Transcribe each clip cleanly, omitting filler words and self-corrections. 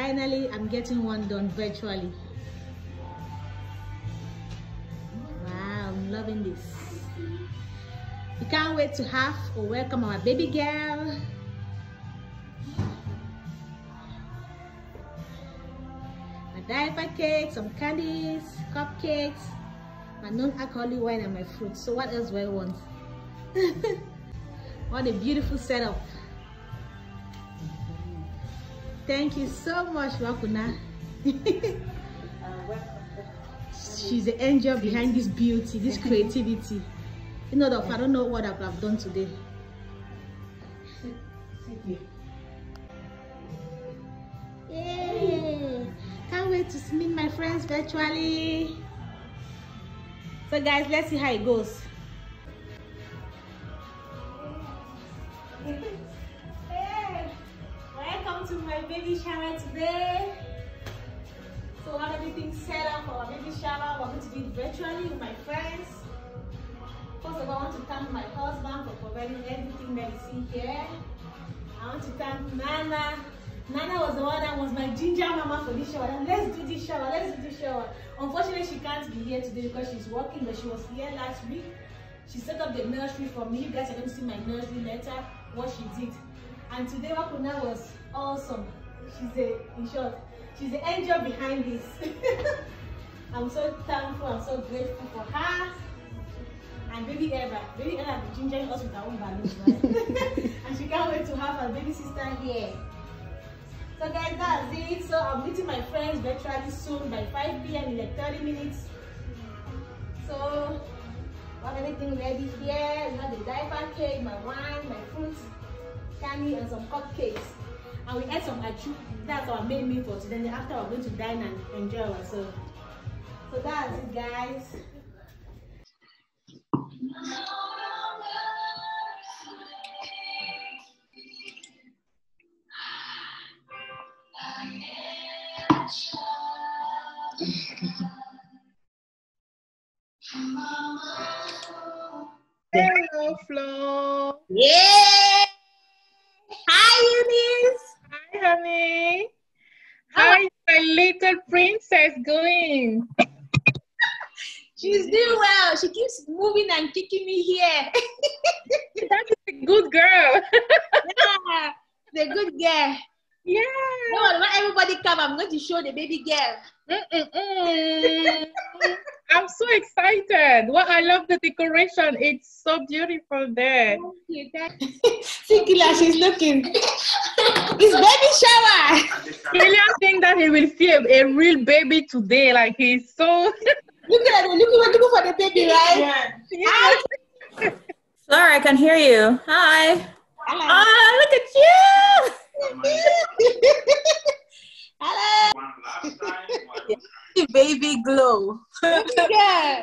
finally I'm getting one done virtually. Wow, I'm loving this. We can't wait to have or welcome our baby girl. A diaper cake, some candies, cupcakes, my non-alcoholic wine and my fruit. So what else do I want? What a beautiful setup. Thank you so much, Wakuna. She's the angel behind this beauty, this creativity. You know, I don't know what I've done today. Yay! Can't wait to meet my friends virtually. So guys, let's see how it goes. Hey, welcome to my baby shower today. So I have everything set up for our baby shower. We're going to do it virtually with my friends. First of all, I want to thank my husband for providing everything that you see here. I want to thank Nana. Nana was the one that was my ginger mama for this shower. Let's do this shower, let's do this shower. Unfortunately, she can't be here today because she's working, but she was here last week. She set up the nursery for me. You guys are going to see my nursery later, what she did. And today, Wakuna was awesome. In short, she's the angel behind this. I'm so thankful, I'm so grateful for her. And baby Eva be gingering us with her own balloons, right? And she can't wait to have her baby sister here. So guys, that's it. So I'm meeting my friends virtually soon by 5 p.m. in like 30 minutes. So we have everything ready here. We have the diaper cake, my wine, my fruits, candy, and some cupcakes. And we ate some achu. That's our main meal for today. Then after we're going to dine and enjoy ourselves. So that's it, guys. Hello, Flo. Yeah. Hi, Eunice. Hi, honey. How is my little princess going? She's doing well. She keeps moving and kicking me here. That is a good girl. Yeah, the good girl. Yeah. No, when everybody come, I'm going to show the baby girl. I'm so excited. Well, I love the decoration. It's so beautiful there. Thank you. See, Kila, she's looking. It's baby shower. William think that he will see a real baby today. Like he's so. Look at it. Looking for the baby, right? Yeah. Flora, I can hear you. Hi. Hello. Oh, look at you. Hello. Baby glow. Yeah.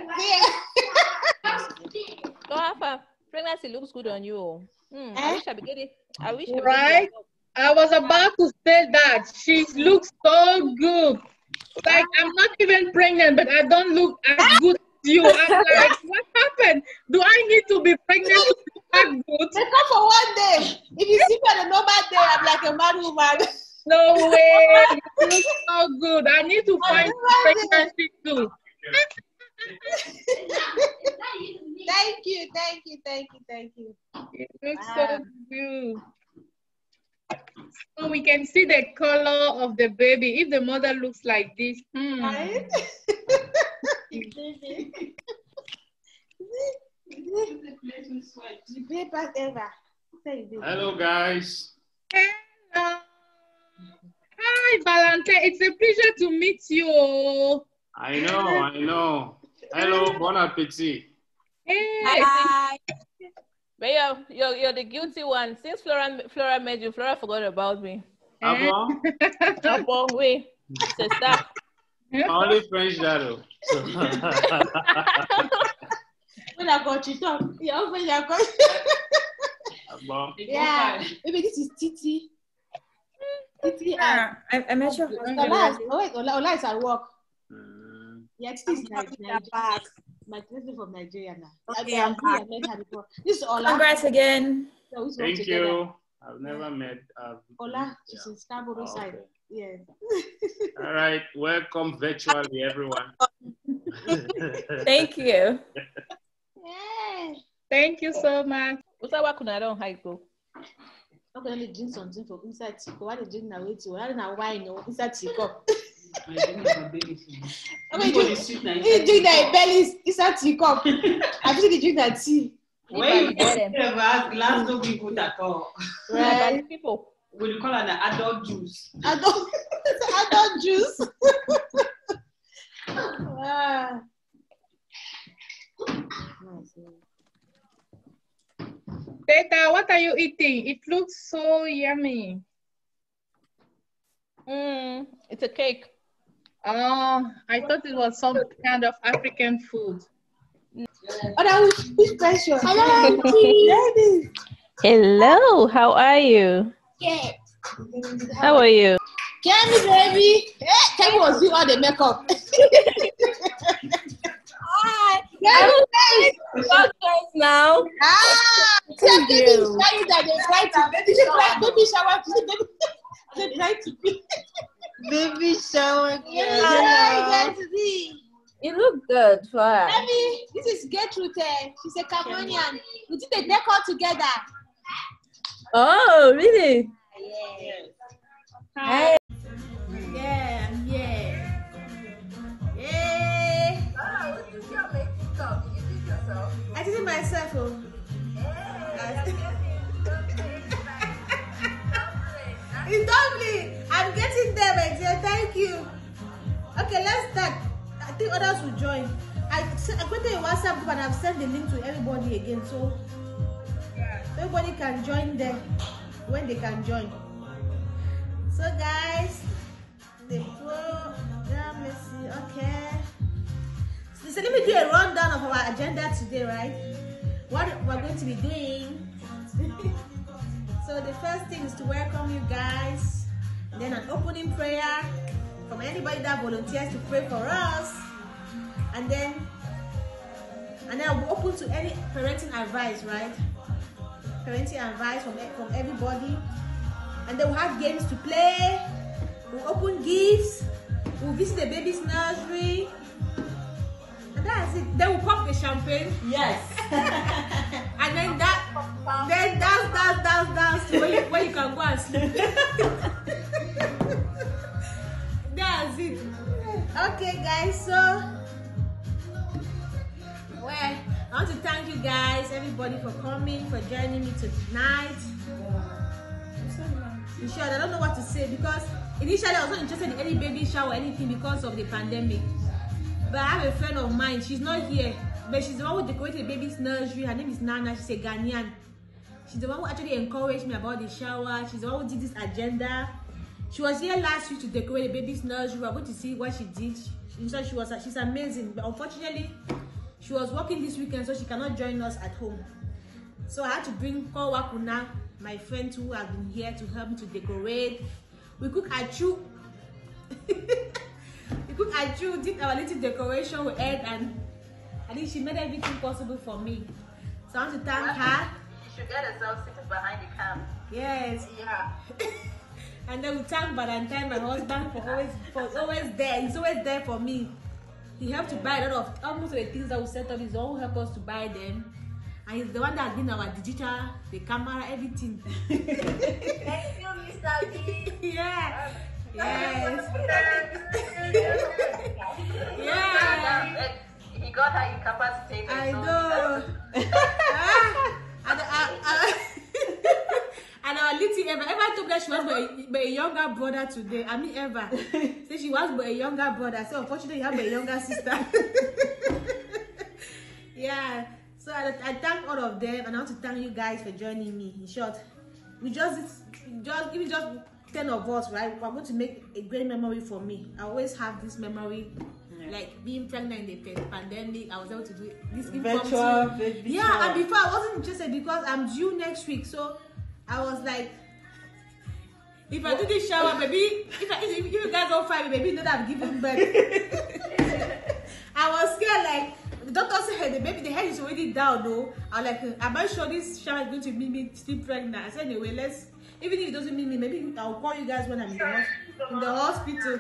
So Alpha, pregnancy looks good on you. I wish I could get it. I wish. Right? I was about to say that. She looks so good. Like, I'm not even pregnant, but I don't look as good as you. I'm like, what happened? Do I need to be pregnant to look that good? They come for one day. If you see me on a normal day, I'm like a mad woman. No way. You look so good. I need to find pregnancy too. Thank you. It looks so good. So we can see the color of the baby. If the mother looks like this, Right? Hello, guys. Hello. Hi, Valentine. It's a pleasure to meet you. I know. Hello, bon appetit. Hey. Hi. But you're the guilty one. Since Flora met you, Flora forgot about me. Abo? Abo, wait. Sister. Only French that. When I got you talk, yeah. Maybe this is Titi. Titi. I met you. Ola is at work. Yeah, Titi is Nigeria. My cousin from Nigeria now. Okay, I met her before. This is Ola. Congrats again. So Thank you. I've never met. Ola, she's in Scarborough side. Okay. Yes. All right, welcome virtually, everyone. Thank you. Yeah. Thank you so much. What's that? What I don't hide go? Okay, let me drink something for inside tea. Why they drink now? Wait, why now wine inside tea cup? I drink my belly. Okay, you drink that belly inside tea cup. I think you drink that tea. When you get glass no be good at all. Right. People. What you call it? An adult juice. Adult juice. Wow. Teta, what are you eating? It looks so yummy. It's a cake. Oh, I thought it was some kind of African food. Oh, that was which question? Hello, ladies. Hello, how are you? Yeah. How are you? Kenny, baby. Kenny was doing all the makeup. Hi. Now. Thank you. That they try to baby shower. They try to baby shower. Yeah. You look good, Flora. Baby, this is Gertrude. She's a Cameroonian. We did the decor together. Oh, really? Yeah. Hi. Yeah, I'm here. Yeah. Wow, you did your makeup. You did yourself. I did it myself. Oh. It's lovely. I'm getting there, my dear. Thank you. Okay, let's start. I think others will join. I put a WhatsApp group and I've sent the link to everybody again, so everybody can join them when they can join. So guys, the program, let's see. Okay. So let me do a rundown of our agenda today, right? What we're going to be doing. So the first thing is to welcome you guys, and then an opening prayer from anybody that volunteers to pray for us, and then we're open to any parenting advice, right? Parenting advice from everybody, and then we'll have games to play. We'll open gifts. We'll visit the baby's nursery, and that's it. Then we'll pop the champagne. Yes. And then dance to where you can go and sleep. That's it. Okay, guys. So, well, I want to thank you guys, everybody, for coming, for joining me tonight. In short, I don't know what to say because initially I was not interested in any baby shower or anything because of the pandemic. But I have a friend of mine. She's not here, but she's the one who decorated the baby's nursery. Her name is Nana. She's a Ghanaian. She's the one who actually encouraged me about the shower. She's the one who did this agenda. She was here last week to decorate the baby's nursery. We're going to see what she did. She's amazing. But unfortunately, she was working this weekend, so she cannot join us at home. So I had to bring Kowakuna, my friend who has been here to help me to decorate. We cook achu. We cook achu, did our little decoration with Ed, and I think she made everything possible for me. So I want to thank her. You should get yourself sitting behind the cam. Yes. Yeah. And then we thank Valentine, my husband, for always there. He's always there for me. He helped to buy a lot of almost the things that we set up. He's the one who helped us to buy them. And he's the one that did our digital, the camera, everything. Thank you, Mr. B. Yeah. Yes. Yeah. Yeah. He got her incapacitated. I so know. And our little Eva told that she was by a younger brother today. I mean Eva. So she was by a younger brother. So unfortunately you have a younger sister. Yeah. So I thank all of them, and I want to thank you guys for joining me. In short, we just 10 of us, right? We're going to make a great memory for me. I always have this memory. Like being pregnant in the pandemic, I was able to do this Virtual baby yeah, shower. and before I wasn't interested because I'm due next week, so I was like, if I do this shower, maybe if you guys don't find me, maybe not have given birth. I was scared, like the doctor said the head is already down, though. I was like, am I sure this shower is going to make me still pregnant? I said anyway, Even if it doesn't mean me, maybe I'll call you guys when I'm in the hospital.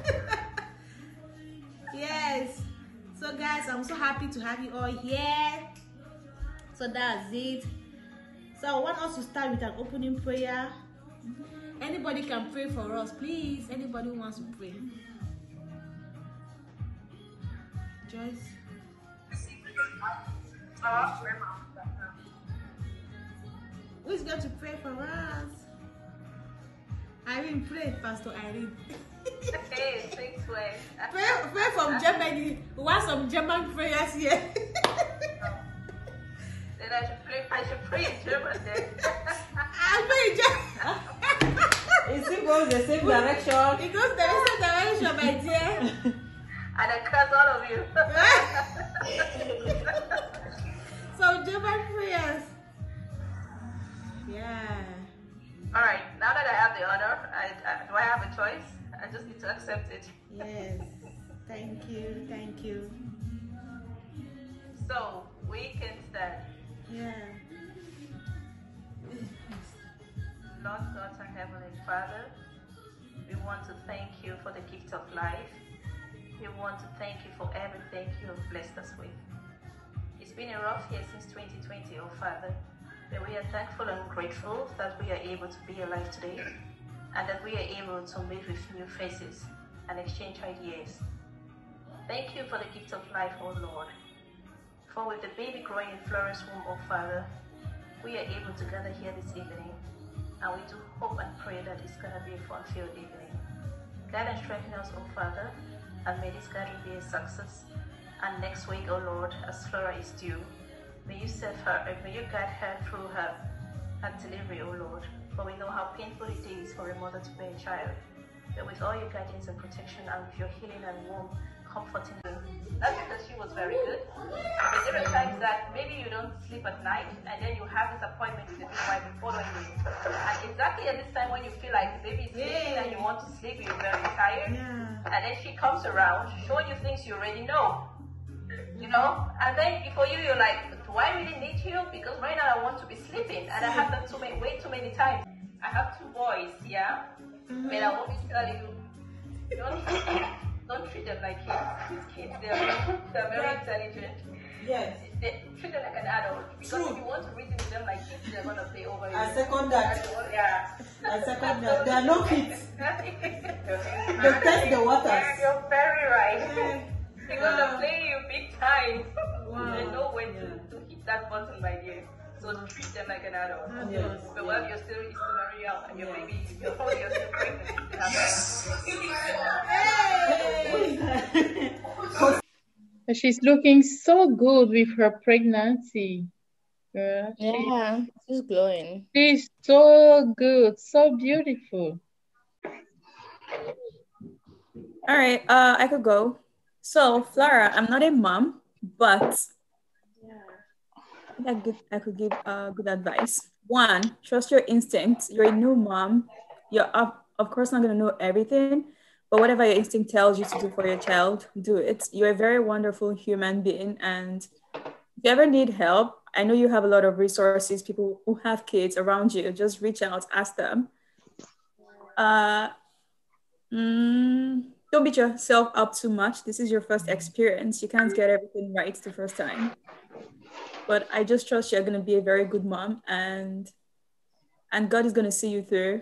Yes. So guys, I'm so happy to have you all here. So that's it. So I want us to start with an opening prayer. Anybody can pray for us, please. Anybody who wants to pray? Joyce. Who's going to pray for us? Irene, pray, Pastor Irene. Okay, 6 ways. Pray from Germany. We want some German prayers here. Then I should pray in German then. I'll pray in German. It still goes the same direction. It goes the same direction, my dear. And I curse all of you. Some German prayers. Yeah. All right, now that I have the honor, do I have a choice? I just need to accept it. Yes. Thank you. Thank you. So, we can start. Yeah. Lord God and Heavenly Father, we want to thank you for the gift of life. We want to thank you for everything you have blessed us with. It's been a rough year since 2020, oh Father, but we are thankful and grateful that we are able to be alive today and that we are able to meet with new faces and exchange ideas. Thank you for the gift of life, oh Lord. For with the baby growing in Flora's womb, oh Father, we are able to gather here this evening, and we do hope and pray that it's going to be a fun-filled evening. Guide and strengthen us, oh Father, and may this gathering be a success. And next week, oh Lord, as Flora is due, may you serve her and may you guide her through her delivery, oh Lord. For we know how painful it is for a mother to bear a child. But with all your guidance and protection and with your healing and warm, comforting her, that's because she was very good. But there are times that maybe you don't sleep at night and then you have this appointment with the midwife following you. And exactly at this time when you feel like the baby is sleeping and you want to sleep, you're very tired. And then she comes around showing you things you already know. You know, and then for you, you're like, do I really need you? Because right now I want to be sleeping, and I have that way too many times. I have 2 boys, yeah, but I want to tell you, don't treat them like kids. These kids, they're very intelligent. Yes. Treat them like an adult, because if you want to reason with them like kids, they're gonna play over you. I second that. Yeah. I second that. They are no kids. They test the waters. You're very right. They're gonna play you big time. Wow. They know when to hit that button, my dear. So treat them like an adult. Yes. But while you're still very young and your baby, you're still pregnant. She's looking so good with her pregnancy. Girl. Yeah, she's glowing. She's so good, so beautiful. All right, I could go. So, Flora, I'm not a mom, but I could give good advice. 1, trust your instincts. You're a new mom. You're of course not going to know everything, but whatever your instinct tells you to do for your child, do it. You're a very wonderful human being, and if you ever need help, I know you have a lot of resources, people who have kids around you. Just reach out, ask them. Don't beat yourself up too much. This is your first experience. You can't get everything right the first time. But I just trust you're going to be a very good mom, and God is going to see you through.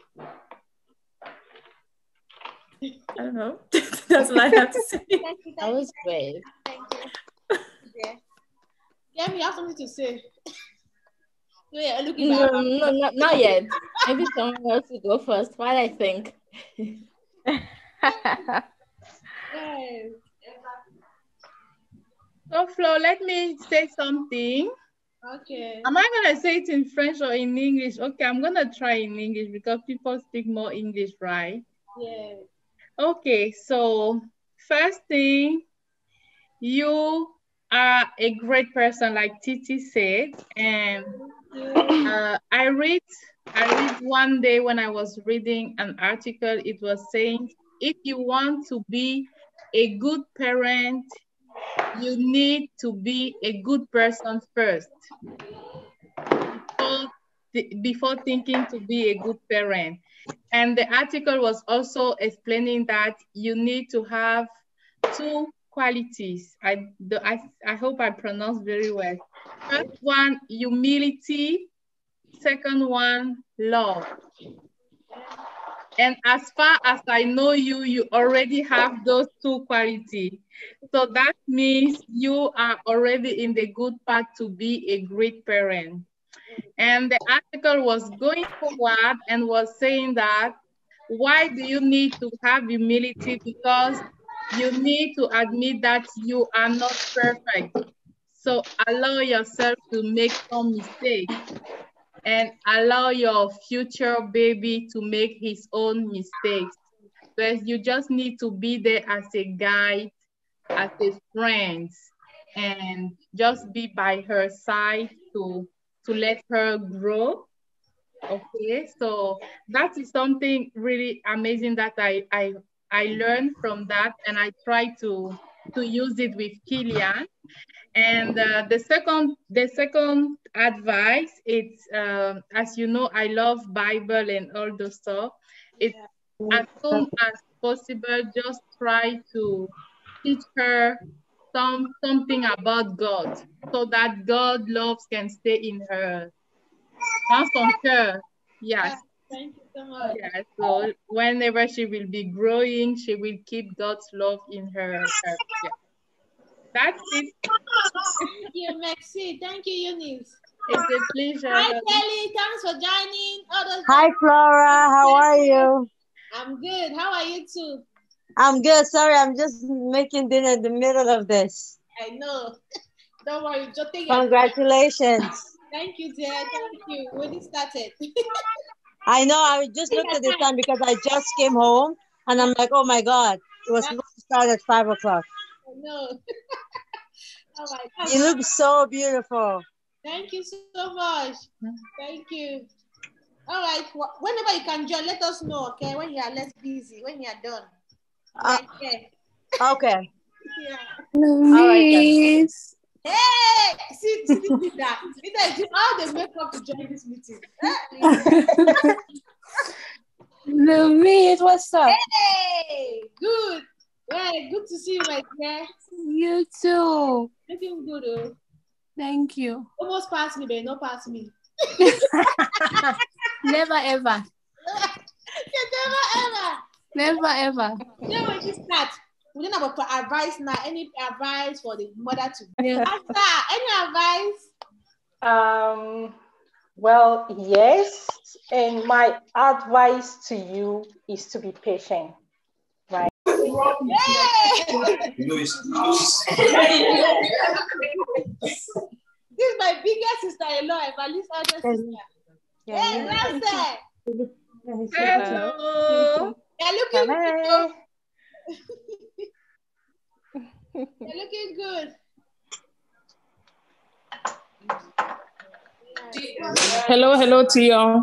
I don't know. That's all I have to say. That was great. Thank you. Yeah, you have something to say. Yeah, looking back. No, not yet. Maybe someone else will go first while I think. Yes. So, Flo, let me say something. Okay. Am I going to say it in French or in English? Okay, I'm going to try in English because people speak more English, right? Yeah. Okay, so first thing, you are a great person, like Titi said. And I read one day when I was reading an article, it was saying, if you want to be a good parent, you need to be a good person first. before thinking to be a good parent. And the article was also explaining that you need to have 2 qualities. I hope I pronounced very well. First one, humility. Second one, love. And as far as I know you, you already have those 2 qualities. So that means you are already in the good path to be a great parent. And the article was going forward and was saying that, why do you need to have humility? Because you need to admit that you are not perfect. So allow yourself to make some mistakes. And allow your future baby to make his own mistakes. But you just need to be there as a guide, as a friend, and just be by her side to let her grow. Okay, so that is something really amazing that I learned from that, and I try to use it with Killian. And the second advice, it's as you know, I love Bible and all those stuff. It's as soon as possible, just try to teach her something about God, so that God loves can stay in her. Dans son cœur. Yes. Thank you so much. Yeah, so whenever she will be growing, she will keep God's love in her. Yeah. That's it. Thank you, Maxi. Thank you, Eunice. It's a pleasure. Hi, Kelly. Thanks for joining. Hi, Flora. How are you? I'm good. How are you too? I'm good. Sorry, I'm just making dinner in the middle of this. I know. Don't worry. Just take your Congratulations. Thank you, dear. Thank you. When it started. I know. I just looked at the time because I just came home and I'm like, oh my God, it was supposed to start at 5 o'clock. I know. Oh my God. You look so beautiful. Thank you so much. Thank you. All right. Whenever you can join, let us know, okay? When you are less busy, when you are done. Okay. Yeah. All right, then. Hey, see that. It's all the makeup to join this meeting. Louise, what's up? Hey, good. Well, good to see you, my dear. You too. Looking good, oh. Thank you. Almost past me, but not past me. Never ever. Never ever. Never ever. You know, when you start, we're going to advice now. Any advice for the mother to Yeah. Any advice? Well, yes. And my advice to you is to be patient, right? This is my biggest sister-in-law, Evali's elder sister. Hey, Rasta. Hello. You're looking good. You're looking good. Hello to you.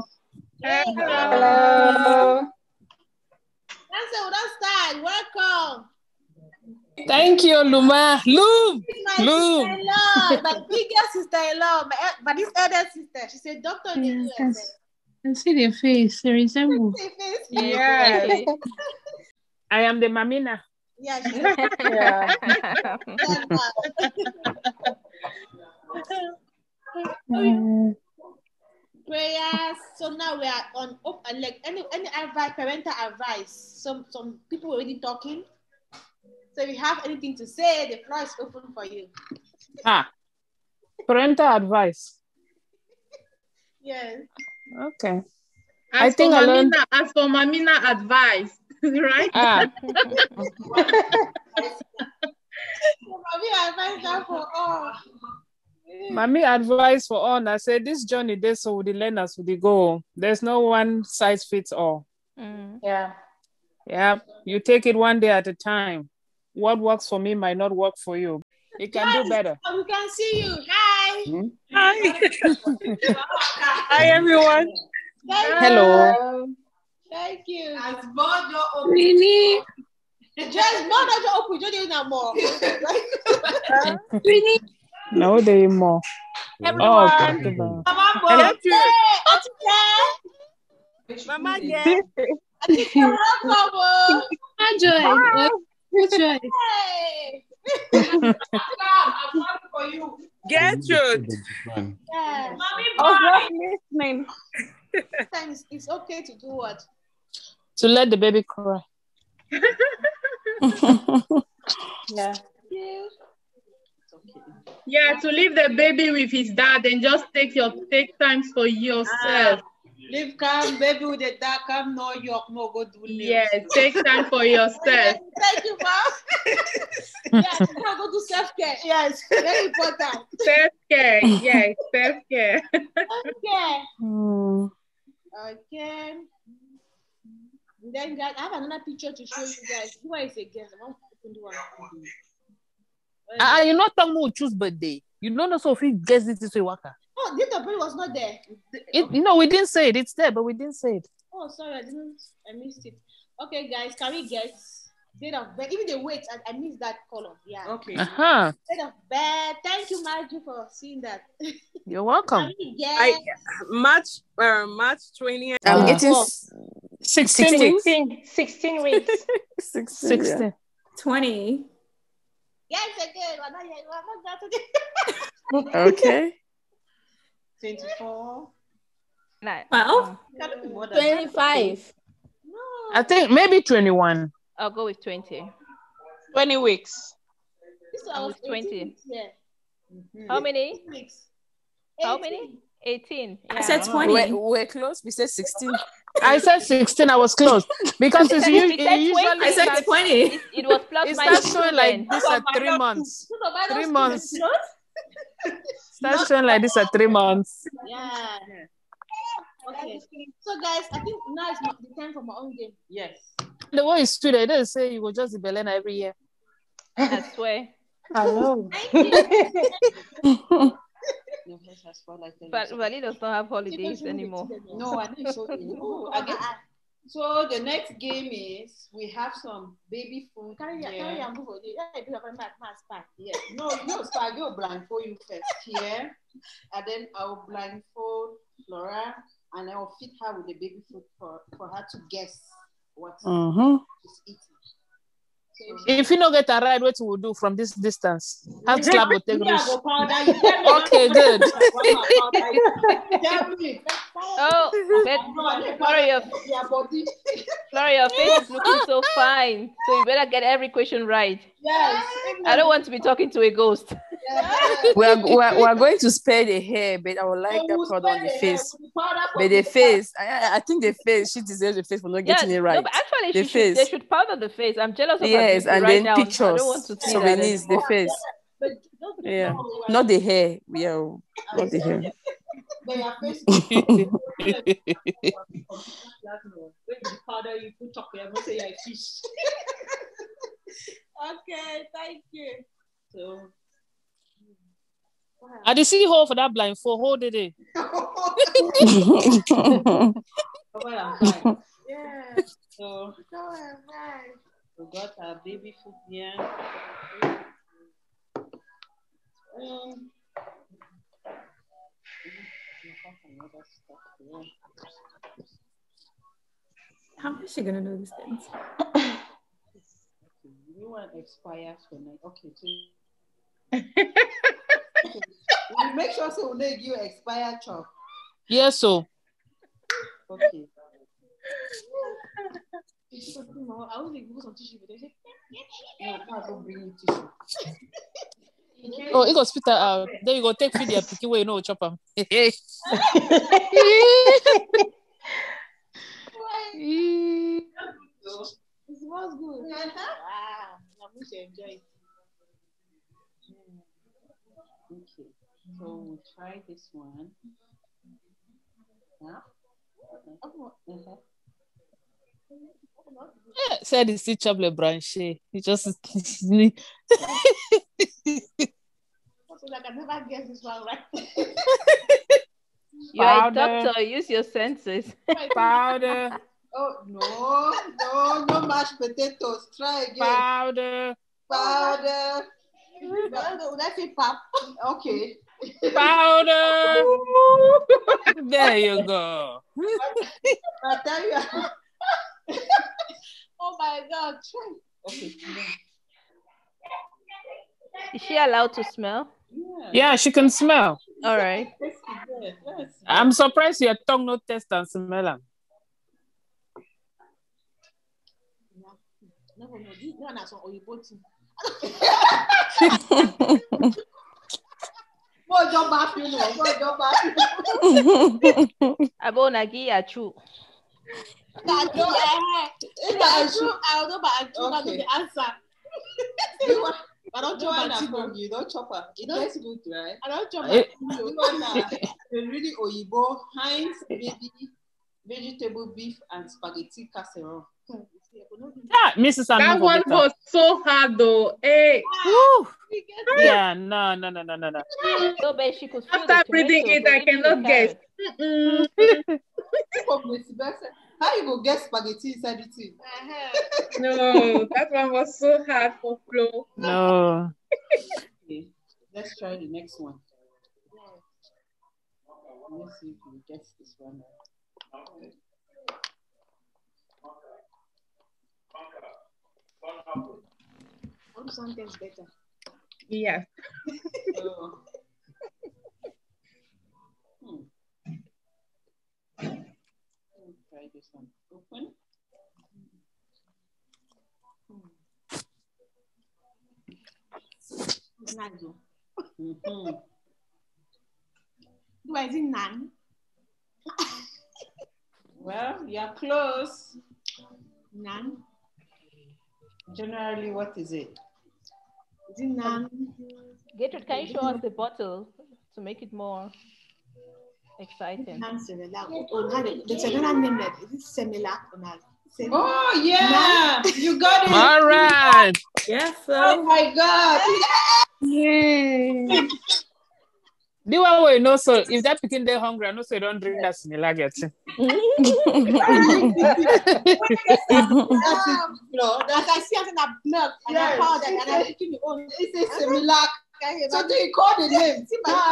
Hello. Rasta, don't start. Welcome. Thank you, Luma. Loom. My sister-in-law, my biggest sister-in-law, but this elder sister, she's a doctor in the USA. I see the face. They resemble. Yes. I am the Mamina. Yeah, she's prayers. So now we are on like any advice, parental advice. Some people were already talking. So if you have anything to say, the floor is open for you. Parental advice. Yes. Okay. As for Mamina advice, right? Mommy advice for all. I said this journey there, so with the learners with the go. There's no one size fits all. Yeah. You take it one day at a time. What works for me might not work for you. You can do better. We can see you. Hi. Hi. Hi, everyone. Hello. Thank you. As border open. Really? Just border open. You don't know more. Really? No, they more. Everyone. Okay. Hello. Mama girl. Joy. Good choice. Gertrude. Yeah. Mommy, I was just listening. sometimes it's okay to do what? To let the baby cry. Yeah. Yeah, to leave the baby with his dad and just take times for yourself. Leave calm, baby with the dad, come no York, no go do nails. Yeah, take time for yourself. Thank you, Mom. Yes, now go do self-care. Yes, very important. Self-care, yes, self-care. Okay. Mm. Okay. Then guys, I have another picture to show you guys. Who is again? I want to open the one. You not talking about choose birthday. You don't know Sophie guess it this way, Waka. Oh, date of birth was not there. We didn't say it. It's there, but we didn't say it. Oh, sorry, I missed it. Okay, guys, can we guess date of birth? Even the weight, I missed that column. Yeah. Okay. Date of birth. Thank you, Margie, for seeing that. You're welcome. March 20th. I'm getting 16 weeks. 16 weeks. 16. 20. Yes, again. Okay. 24. 12. 25. I think maybe 21. I'll go with 20. 20 weeks. This I was 20. Yeah. How many? 6. How many? 18. I said 20. We're close. We said 16. I said 16. I was close because it's usually I said 20. It was plus It minus starts showing like this at 3 months. 3 months. Starts showing like this at 3 months. Yeah. Okay. So guys, I think now is not the time for my own game. Yes. The way it's true, they didn't say you will just be Belena every year. I swear. I know. But Vali does not have holidays anymore. No, I didn't show you. Again. So the next game is we have some baby food. Yes. No, start. You'll blindfold you first here, and then I'll blindfold Flora, and I'll feed her with the baby food for her to guess what she's eating. If you don't get a ride, what we will do from this distance? Hand slap will take risk. Okay, good. Oh, Flora, your face is looking so fine. So you better get every question right. Yes. I don't want to be talking to a ghost. We're going to spare the hair, but I would like that powder on the face. But the face, I think the face, she deserves the face for not getting it right. No, but actually, face. They should powder the face. I'm jealous of yes, and right then now. pictures, I don't want to see souvenirs, the face. Yeah, not the hair. Yeah, not the hair. Okay, thank you. So, I did see her for that blindfold. Hold it. Yeah. So we got our baby food here. How is she gonna know these things? You want expires for night? Okay, so we make sure so we give you expired chop. Yes, so. Okay. I was like, some tissue, but they said, no, I go bring you tissue. Oh, you go spit that out. Then you go take video picking where you know chop them. It smells good. Wow, I'm going to enjoy it. Okay, so we'll try this one. Huh? Said it's still chop le branché. He just Like I never guess this one right. You're a doctor. Use your senses. Powder. Oh no mashed potatoes. Try again. Powder. Would I say pap? Okay. Powder. There you go. I tell you. Oh my God. Okay. Is she allowed to smell? Yeah, she can smell. All right. I'm surprised your tongue no taste and smell them. Abonagi achu. I don't chop you don't chop her. It tastes good, right? I don't chop her. Really Oyibo, Heinz baby vegetable beef and spaghetti casserole. Yeah, Mrs. That one was so hard though. Hey. Yeah, no. So bad she could feel after reading it, I cannot guess. How you go get spaghetti inside the tea? No, that one was so hard for Flo. No. Okay, let's try the next one. Let's see if you get this one. Hope something's better. Yeah. Try this one. Open. It's not good. Do I think none? Well, you're close. None. Generally, what is it? Is it none? Gertrude, can you show us the bottle to make it more exciting? There's another name that is similar. Oh yeah, you got it. All right. Yes. Oh my God. Yay. The one way no, so if that picking they're hungry, I know so you don't drink that similar getting. No, that's I see in a blood and I powder and I think you own. It's a similar. So do you call the name?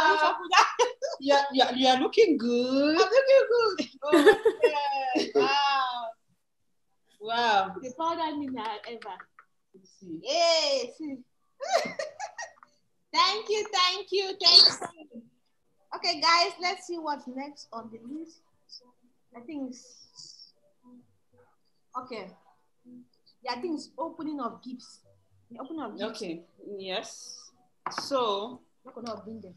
You are looking good. I'm looking good. Oh, yeah. Wow. Wow. The powder mean ever. Yes. Thank you. Okay, guys, let's see what's next on the list. I think it's okay. Yeah, I think it's opening of gifts. The opening of gifts. Okay. Yes. So. Opening of bingo.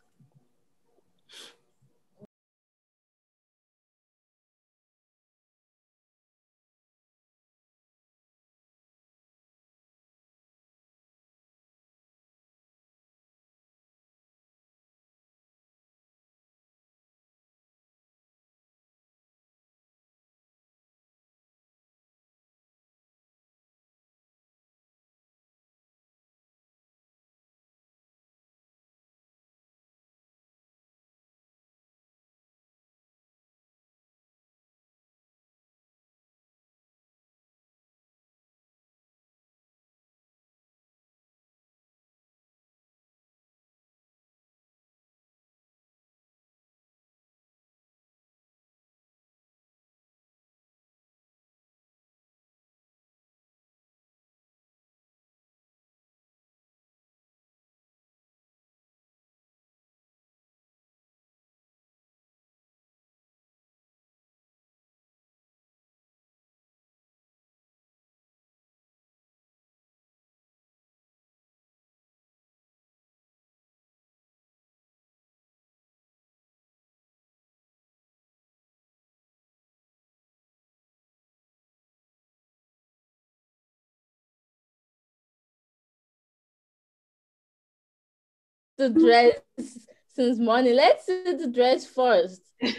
The dress since morning. Let's see the dress first.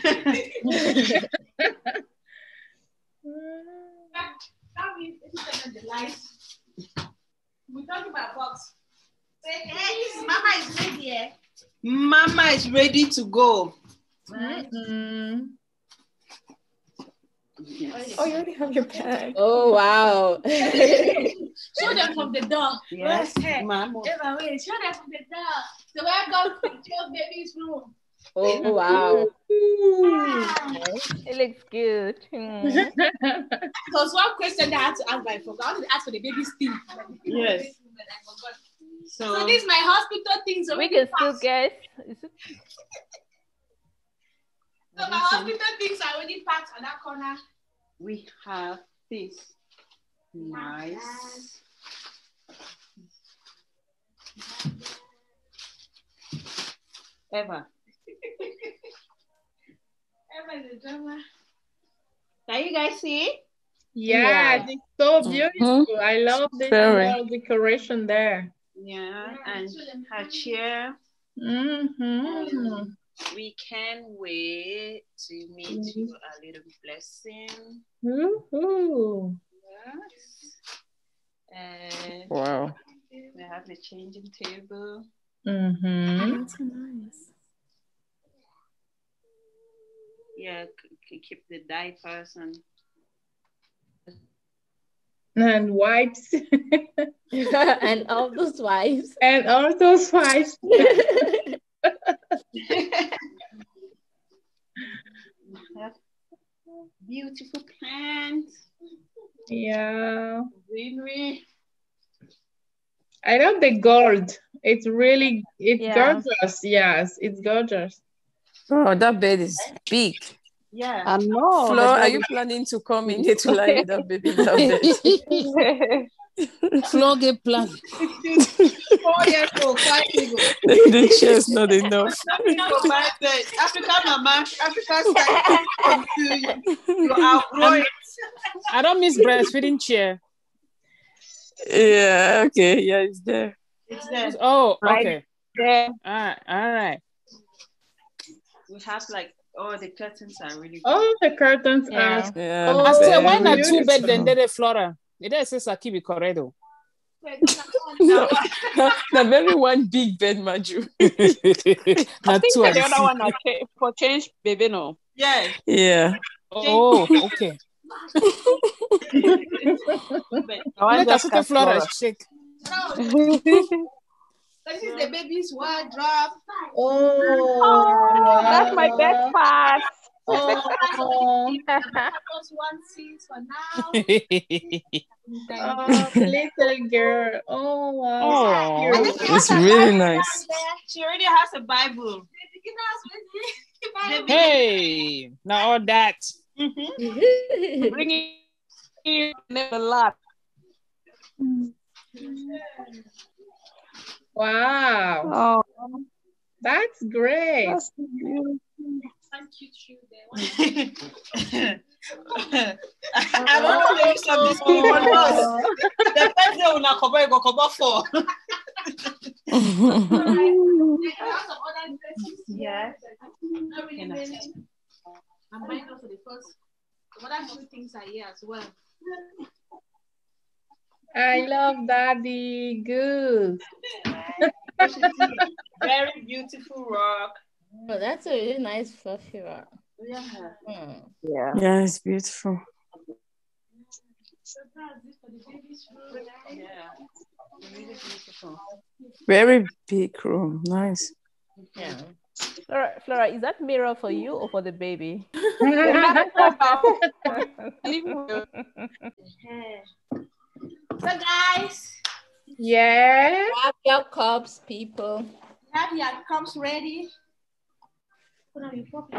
We talking about box. Hey, Mama is ready. Eh? Mama is ready to go. Oh, you already have your bag. Oh, wow. Show them from the door. Yes, ma'am. Eva, wait. Show them from the door. So welcome to your baby's room. Oh, wow. It looks good. There was one question that I had to ask, but I forgot. I wanted to ask for the baby's thing. Yes. So this is my hospital things. We can still guess. So my hospital things are already packed on that corner. We have this nice. Eva. Eva is a drama. Can you guys see? Yeah, it's so beautiful. I love this little decoration there. Yeah, and her chair. We can't wait to meet you a little blessing. Yes. And wow. We have the changing table. That's so nice. Yeah, keep the diapers and wipes. And all those wipes. And all those wipes. Beautiful plants. Yeah. Greenery. I love the gold. It's really, gorgeous. Yes, it's gorgeous. Oh, that bed is big. Yeah. I know. Flo, are you planning to come in here to lie with that baby in that bed? Flo get plan. 4 years old, 5 years old. The chair's not enough. African mama, African style. You outgrow it. I don't miss breastfeeding chair. Yeah, okay. Yeah, it's there. It's there. Oh, Right okay. there. All right. We have like, the curtains are really good. Oh, the curtains are. Yeah, I said, why not beautiful. 2 bed then the Flora? It is a kibi corredo. The very one big bed, Maju. I think the other one for change, baby, no. Yeah. Yeah. Oh, okay. Let us put Flora shake. This is the baby's wardrobe. Oh, that's my best part. Just one seat for now. Little girl. Oh, wow. Oh, it's really nice. She already has a Bible. Hey, now all that. Bringing a lot. Wow. Oh, That's great. that's beautiful. I don't know the use of this people. The first day una cover, you go cover for. Yeah. I'm buying also the first. What other 2 things are here as well? I love Daddy. Good. Very beautiful rock. Oh, that's a really nice fluffy rock. Yeah. Yeah, it's beautiful. Yeah. Really beautiful. Very big room. Nice. Yeah. Flora, is that mirror for you or for the baby? So guys, Yeah. Grab your cups, people. have your cups ready. Put on your pocket.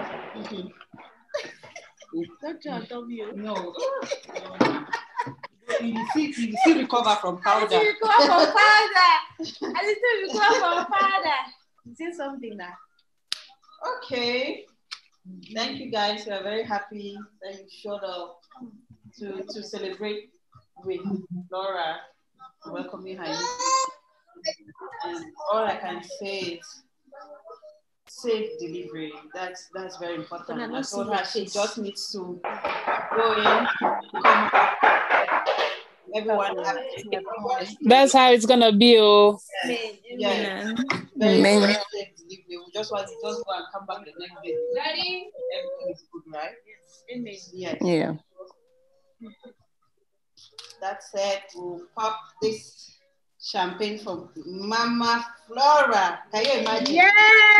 Don't you adopt you? No. You still recover from powder. I still recover from powder. Say something now. Okay. Thank you guys. We are very happy that you showed up to celebrate with Laura, welcoming her. And all I can say is safe delivery. That's very important. I told her she just needs to go in, come back. Everyone happy. That's how it's gonna be. Oh. Yeah. Amen. Very safe delivery. We just want to just go and come back the next day. Ready? Everything is good, right? Yes. Yeah. That said, we'll pop this champagne from Mama Flora. Can you imagine? Yeah.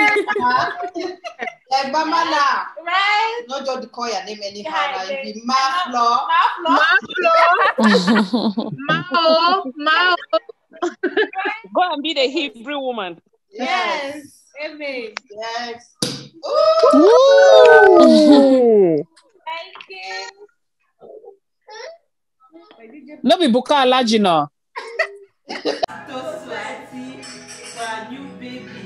Like Mama now. Right? Not just call your name anyhow. Yeah, Now you be Ma Flor. Mao. Go and be the Hebrew woman. Yes. Amen. Yes. Ooh. Thank you. No be buka alaji no. So sweaty for a new baby.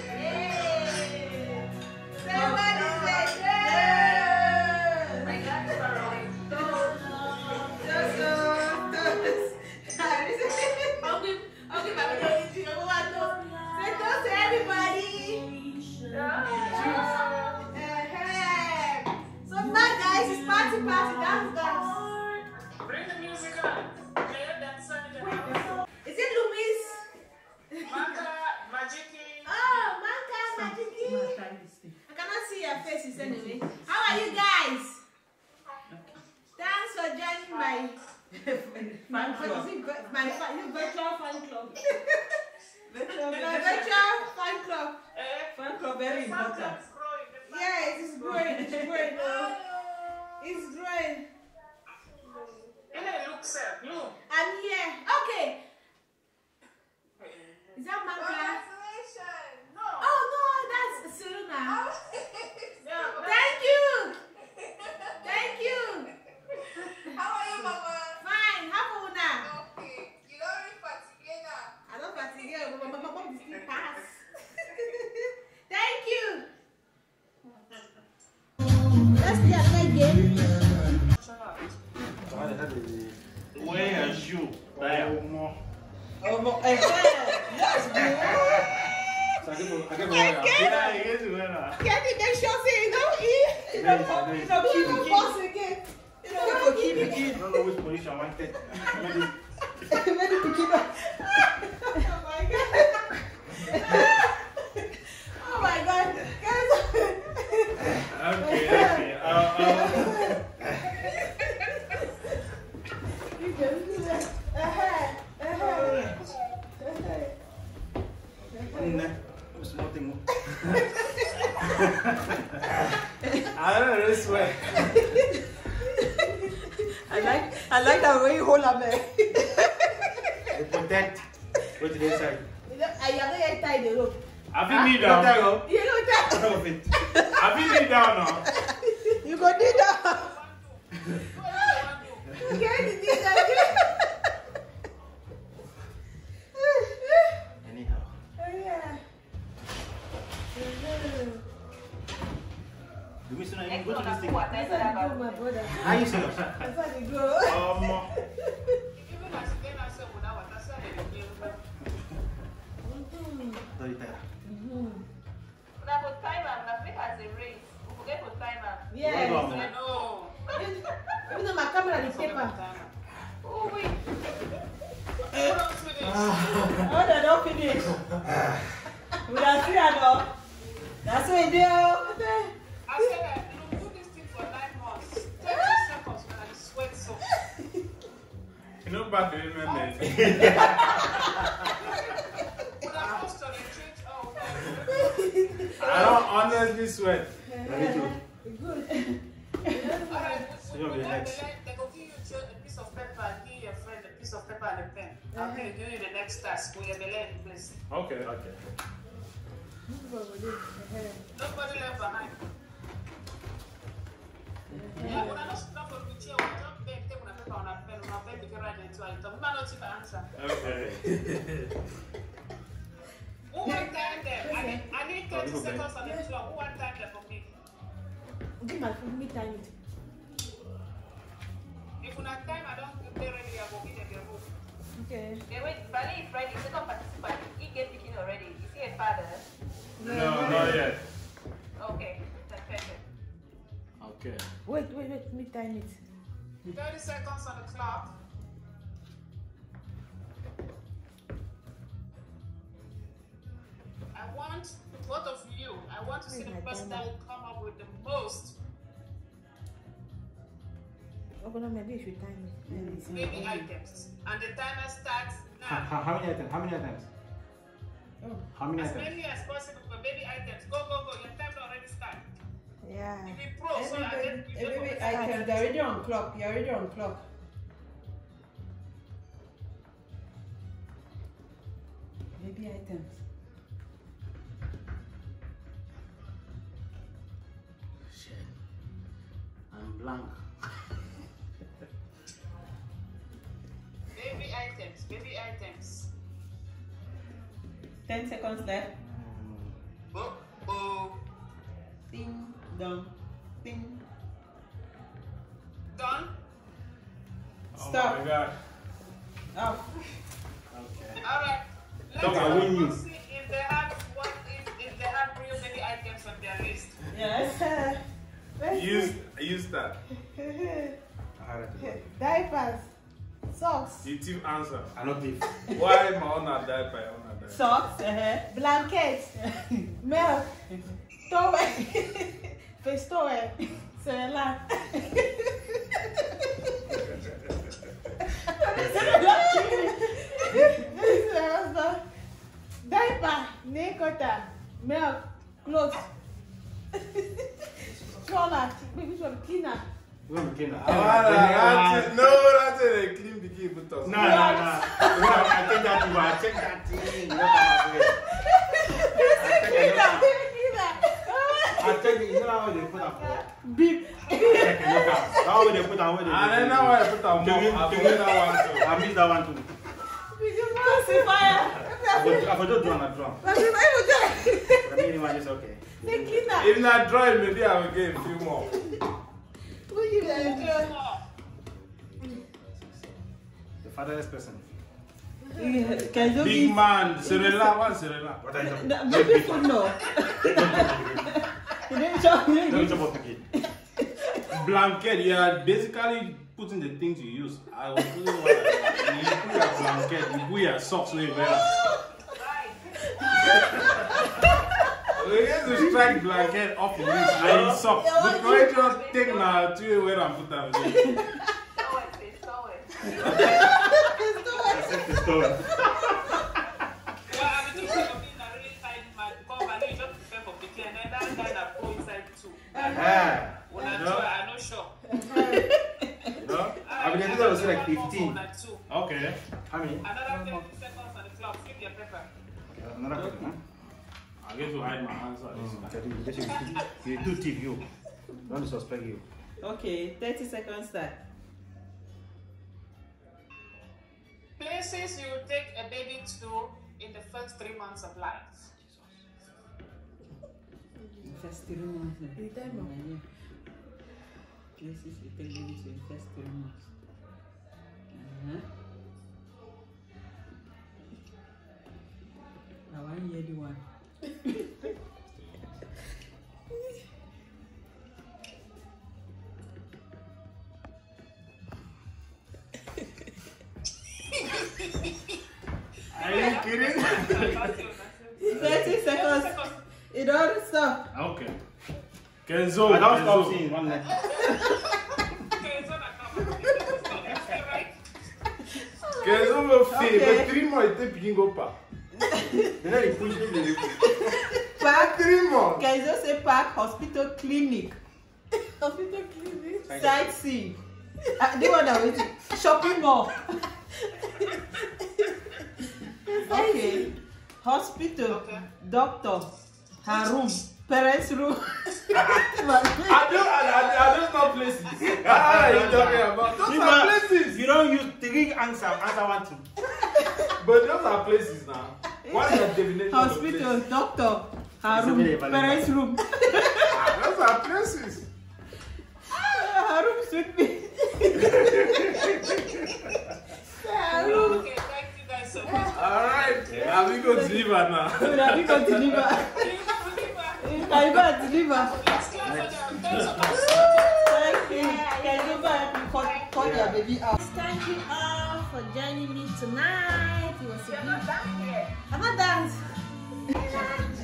Somebody say so now guys, it's party, dance. Bring the music on. Play a dance on the Is it Lumis? Maka, Majiki. Oh, Maka, Majiki. I cannot see your faces anyway. How are you guys? Thanks for joining my virtual fan club. Virtual fan club. Fan club very important. Yes, it's growing. It's growing. It's growing. Look. I'm here. Okay. Is that Maka? No. Oh no, that's Serena. Thank you. Thank you. How are you, Mama? Fine. How are you now? Okay. You don't really fatigue now. I don't fatigue, but my mom is still pass. Thank you. Let's play another game. Where are you? Yes, Can you make sure say you don't eat? You don't boss again. You don't keep it. don't know which position I wanted. Oh my God. Okay. I don't know this way. I like that way you hold up there. Protect. Go to the side. I am not yet tied the rope. Have you knee down? You know that. Have you knee down now? You go knee down. Okay, the knee down. Anyhow. Yeah. Do we still go to this thing? That's how they go, my brother. How you say? That's how they go. Yes. Even though my camera is paper. Oh, wait. Oh, they don't finish. We are still at all. That's what we do. I said that you do this thing for 9 months. 30 seconds when I sweat so. You know back in the I don't honestly sweat. Good. You'll be next. They go give you a piece of paper and give your friend a piece of paper and a pen. I'll give you the next task when you're the in place. Okay. Nobody left behind. Yeah, when I don't stop for the chair, we don't take a paper on a pen, we can write it to it. We might not see the answer. Okay. Who want time there? I need 30 seconds on the floor. Who want time there for me? Give my food, me time it. If you have time, I don't get ready. I will be in the room. Okay. Wait, Bali is ready. Second participant. He get picking already. Is he a father? No, not yet. Okay. That's perfect. Okay. Wait, me time it. 30 seconds on the clock. I I want both of you. I want to see the person that will come up with the most Maybe you should time it. baby items. And the timer starts now. How many items? How many items? How many As items? many as possible for baby items. Go, go, go. Your time already started. Yeah. You be pro, so I get you. Baby items, they're already on clock. You're already on clock. Baby items. Shit. I'm blank. Baby items, baby items. 10 seconds left. Oh. Ding, dong, ding. Done? Stop. Oh my God. Off. Okay. Alright. Don't I win you. See if they have if they have real baby items on their list. Yes. Use that. Diapers. Socks. You thief answer. I not thief. Why am I on that diaper? Socks. Blankets. Milk. Towel. Face towel. Cerelac. Diaper. Nail cutter. Milk. Clothes. Stroller. Which one? Cleaner. We're cleaner. No, that's a clean bikini put us. No. I take that too. I take that thing. I take it. You know how they put up. Beep. How they put on where they I don't know why I put on. I forget that one too. I missed that one too. Pacifier. I forgot drum. Anyone is okay. If not dry, maybe I will get a few more. The fatherless person. Big man, Cerelac, one Cerelac. What are you talking about? Baby food, no. Don't talk about the Blanket, you are basically putting the things you use. I was putting one like that. You put your blanket, you put your socks everywhere. We're going to strike blanket off the list and socks. Before you just take now to where and put them. I'm not sure. I mean, I was like 15. Okay. How many? Another 30 seconds on the clock. Flip your paper. Another 50, huh? I'm going to hide my answer. You do tip you. Don't suspect you. Okay, 30 seconds start. Places you would take a baby to in the first 3 months of life. First 3 months. Places you take baby to in first 3 months. I want to hear the one. Are you kidding? 30 seconds. It don't stop. Okay. Kenzo. I don't stop seeing one night. Kenzo will fail, but 3 more it take begin go pa. Then they push me. Park 3 more. Kenzo say park hospital clinic. Hospital clinic. Sightseeing. The one that waiting. Shopping mall. Okay. Hospital. Doctor. Her room. Parents' room. I don't know places. What are you talking about? Those are places. You don't use 3 answer 1 2. But those are places now. What is the definition Hospital, of doctor, her room, parents' room. Those are places. Her room suit me. Her room. Okay, thank you guys so much. Alright, now we go deliver now. Now we go deliver. I go deliver. Thank you. Can you go and call your baby out? Thank you all for joining me tonight. It was a good. I'm not dance.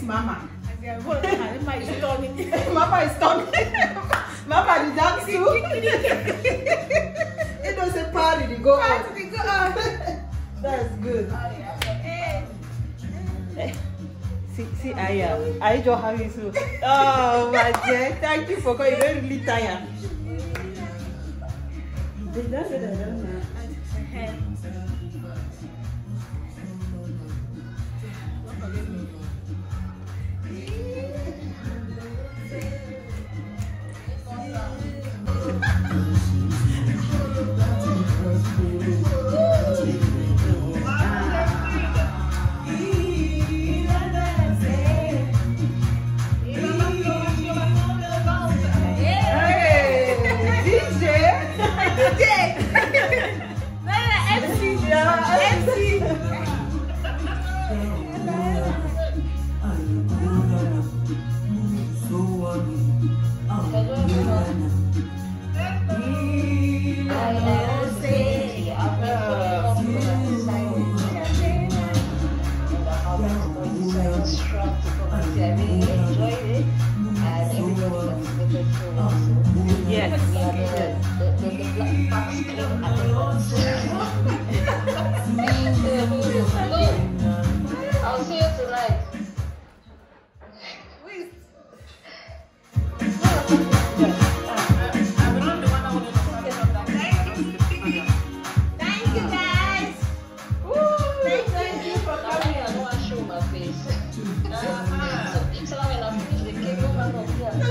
this Mama. Mama is turning. Mama is turning. Mama the dance too. It does a party to go on. That's good. See, I just have you so. Oh my dear, thank you for coming. You're really tired. That's what I don't know. I'll see you tonight. Thank you guys. Thank you for coming. I don't want to show my face. So it's long enough. Finish the cake. No man up here.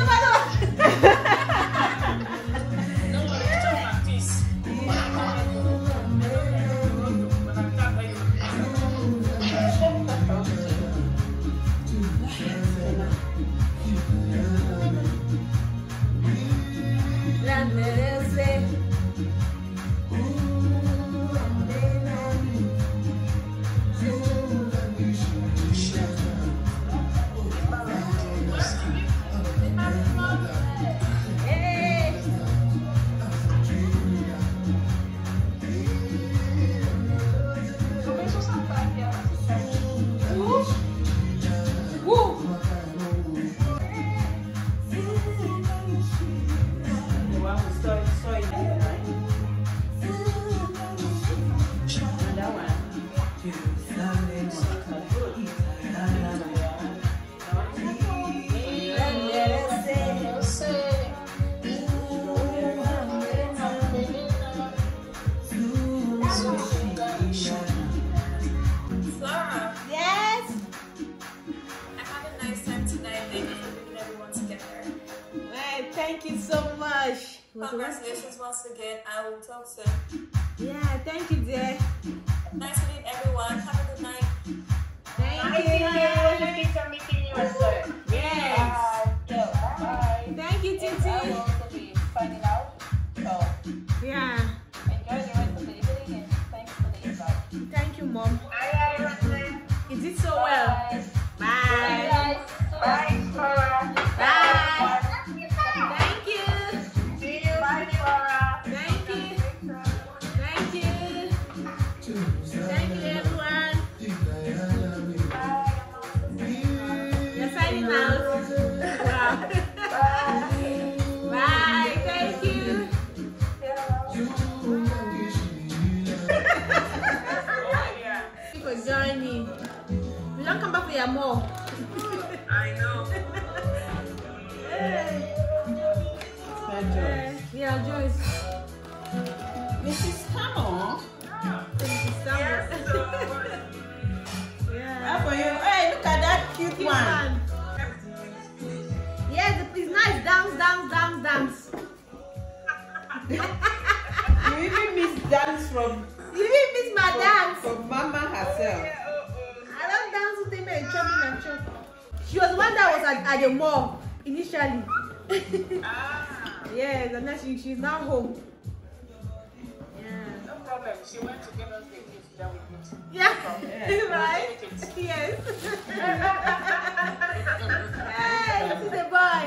No one is talking like this. Flora. Yes. I had a nice time tonight. Thank you for bringing everyone together. Well, thank you so much. Congratulations once again. I will talk soon. Yeah, thank you, dear. Nice to meet everyone. Have a good night. Thank you. Looking for meeting you as well. Yes. Bye. Thank you, Titi. I will also be finding out. So Yeah. enjoy the rest of the evening and thanks for the invite. Thank you, Mom. Bye, everyone. You did so well. Bye. Bye. Bye, Flora. Bye. Thank you. See you. Bye, Flora. Thank you. Thank you. Thank you, everyone. You're signing out. Wow. Bye. Thank you. Thank you for joining. We don't come back for your more. I know. Yeah, Joyce. Mrs. Tammo. Mrs. Tammo. Yeah. How for you? Hey, look at that cute one. Yes, it's nice. Dance, dance, dance, dance. You even miss dance from. You even miss my dance. From Mama herself. I don't dance with him and chopping and chop. She was the one that was at the mall initially. Yes, and then she's now home. Yeah. No problem. She went to get us the gift that we put. Yeah, Yeah. right? Yes. Hey, this is the boy.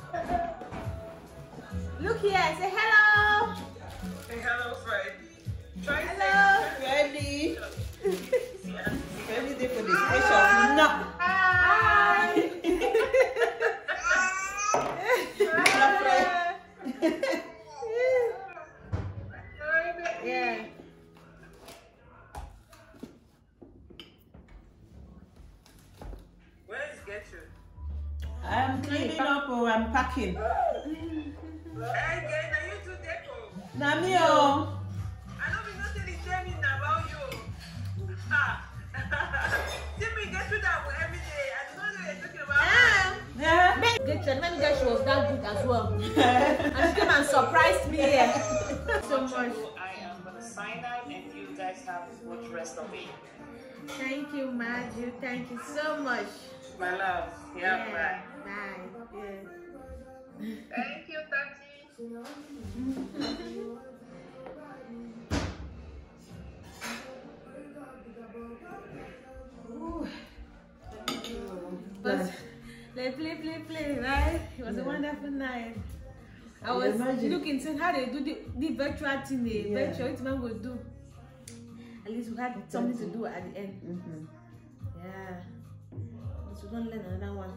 Look here, say hello. Say hello, Fred. Try Hello. Ready? Ready there for the special. No. Hi. Yeah. Where is Gertrude? I'm cleaning up or I'm packing. Hey, girl, now you do deco. Namio. I don't be nothing telling about you. See me get through that every day. I don't know what you're talking about. Yeah. Gertrude, let me guess, she was that good as well. And she came and surprised me here. So much. I am going to sign out and you guys have what rest of it. Thank you, Maju. Thank you so much. My love. Yeah, bye. Bye. Yeah. Thank you, Tati. But let's play, right? It was a wonderful night. I was looking to how they do the virtual thing, the virtual what man will do. At least we had something to do at the end. Yeah. So don't learn another one.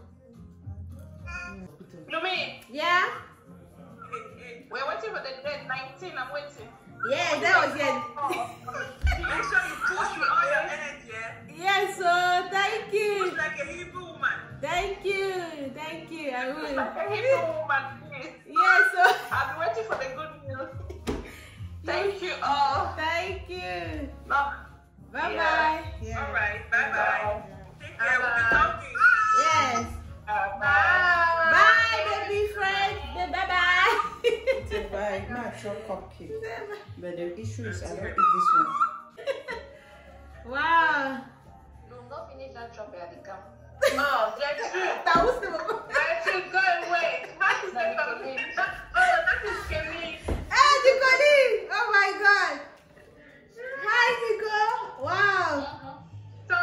Lumi. Yeah? We're waiting for the date 19. I'm waiting. Yeah, that was it. Make sure you push with all your energy, yeah? Yes, so thank you. Push like a Hebrew woman. Thank you. I will. Like a Hebrew woman, please. Yes, so I'll be waiting for the good news. Thank you all. Thank you. Love. Bye-bye. Yeah. All right. Bye-bye. Take care. We'll be talking. Yes. Bye. Bye, baby friend. Bye-bye. Bye. Not your cupcake. But the issue is I don't eat this one. Wow. You will not finish that chop at the camp. Oh, Gertrude, go away. How to say something? Oh, that is Kemi. Hey, Nicole! Oh my God! Hi, Nicole! Wow! So,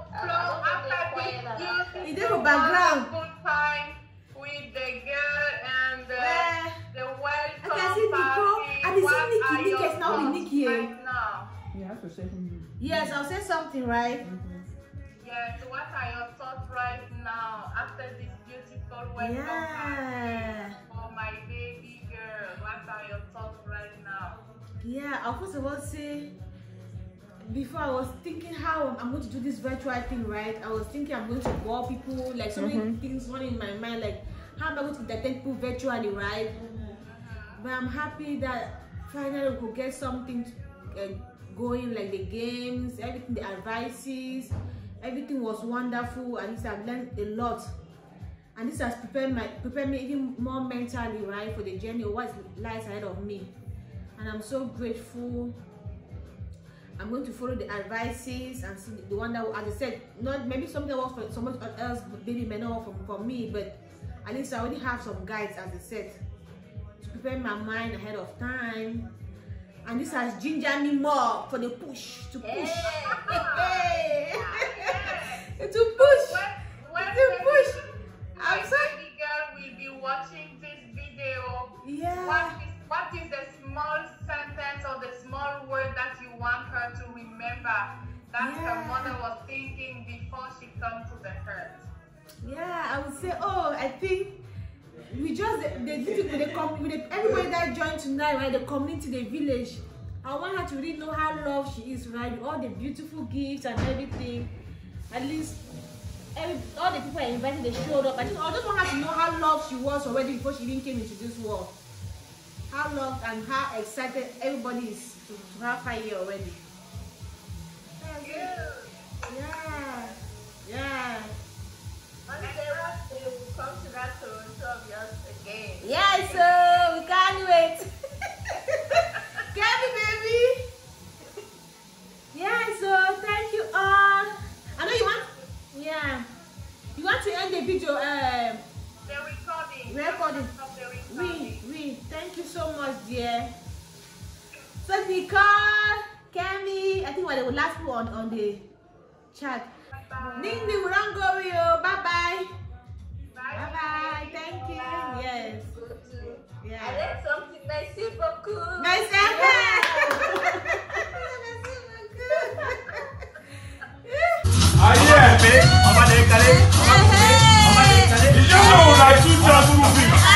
after this, you did a background. Good time with the girl and the welcome I can see Nicole. I can see Nikki. Nikki is now with Nikki here. Right now. You have to say something. Yes, I'll say something, right? Yes, what are your thoughts right now after this beautiful welcome party for my baby girl? What are your thoughts right now? Yeah, I'll first of all say, before I was thinking how I'm going to do this virtual thing, right? I was thinking I'm going to bore people, like so many things running in my mind, like how am I going to entertain people virtually, right? But I'm happy that finally we could get something going, like the games, everything, the advices. Everything was wonderful. At least I've learned a lot, and this has prepared me even more mentally, right, for the journey of what lies ahead of me. And I'm so grateful. I'm going to follow the advices and see the one that, as I said, not maybe something works for someone else, maybe may not work for me, but at least I already have some guides, as I said, to prepare my mind ahead of time. And this has gingered me more for the push, to push. I'm sorry. The girl will be watching this video. Yeah. What is the small sentence or the small word that you want her to remember that her mother was thinking before she comes to the earth? Yeah, I would say, oh, I think we just everybody that joined tonight, right? The community, the village. I want her to really know how loved she is, right? With all the beautiful gifts and everything. At least all the people I invited, they showed up. I just want her to know how loved she was already before she even came into this world. How loved and how excited everybody is to have her here already. Yeah. One day we will come to that Toronto of yours again. Yeah, so we can't wait. Get me, baby. Yeah, so thank you all. I know you want. Yeah. You want to end the video? The recording. We. Thank you so much, dear. So Nicole, Kemi, I think we're the last one on the chat. Ning Ning Rangorio. Bye. Bye. Thank you. Yes. Yeah. I learned something. Merci beaucoup. Merci. Aïe, mais on va décaler.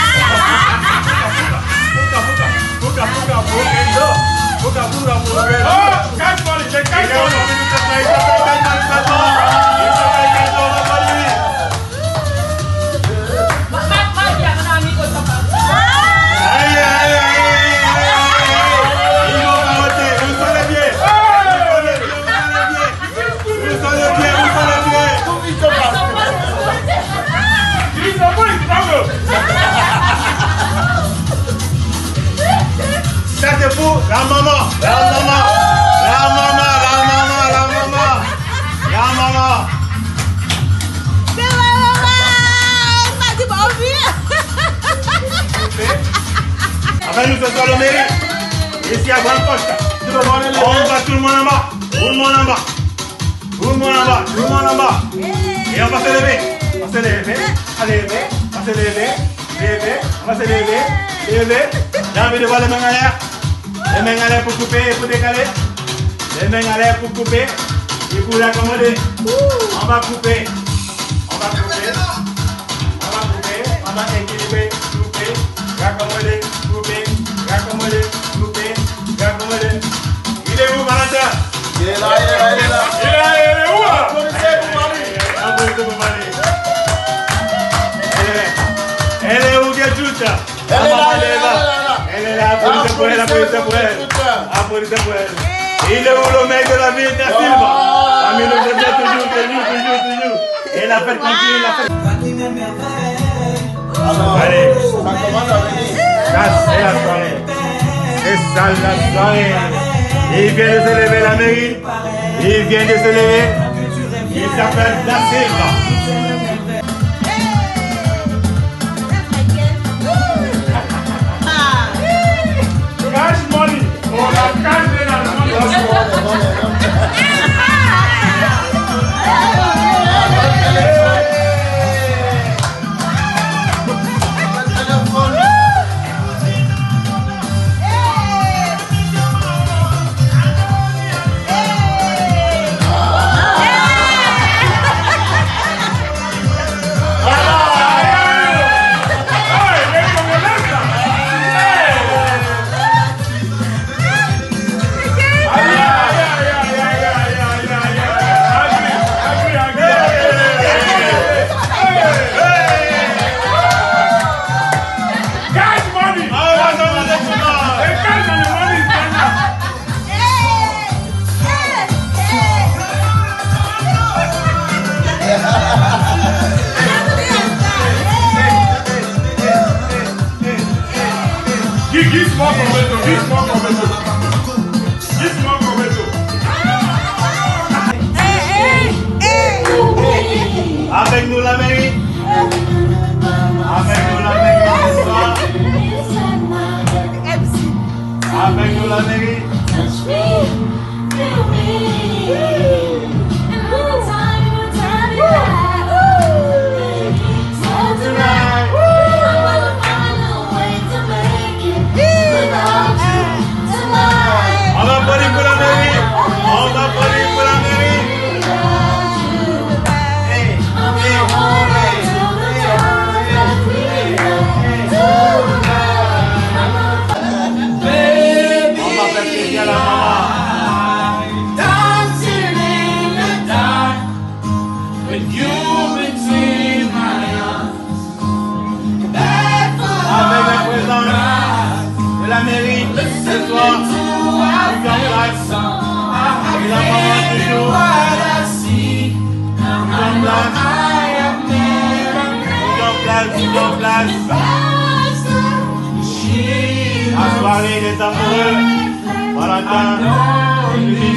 Enfin, nous, ce soir, le mairie. Ici, à Grande Poche. On va tout le monde en bas. Tout le monde en bas. Tout le monde en bas. Tout le monde en bas. Et on va se lever. On va se lever. Allez, lever. On va se lever. Lever. On va se lever. Lever. J'ai envie de voir les mains en l'air. Les mains en l'air pour couper et pour décaler. Les mains en l'air pour couper et pour l'accommoder. On va couper. On va couper. On va couper. On va équilibrer. Couper. Raccommoder. Couper. Raccommoder. Couper. Raccommoder. Il est où, Valentin? Il est là, il est là, il est là. Il est là, il est où? Applaudissez pour Mali. Applaudissez pour Mali. Elle est où, Gertrude? Elle est là, elle est là. Elle est là, applaudissez pour elle, applaudissez pour elle. Applaudissez pour elle. Il est où le mec de la ville de Silva? Ami, nous sommes toujours. Et la fête continue, la fête. Allez, ça commence à venir. Ça, c'est la soirée. C'est ça la soirée. Il vient de se lever la mairie. Il vient de se lever. Il s'appelle Da Silva. Cash money. On a cash de la money. Avec nous la mairie. Avec nous la mairie ce soir. Avec nous la mairie. On va parler pour la mairie. On va parler pour la mairie. On va faire plaisir à la maman. Dancing in the dark with you between my arms. Avec la présence de la mairie ce soir. Et la maman toujours. Mise en place. La soirée des amoureux. Valentin,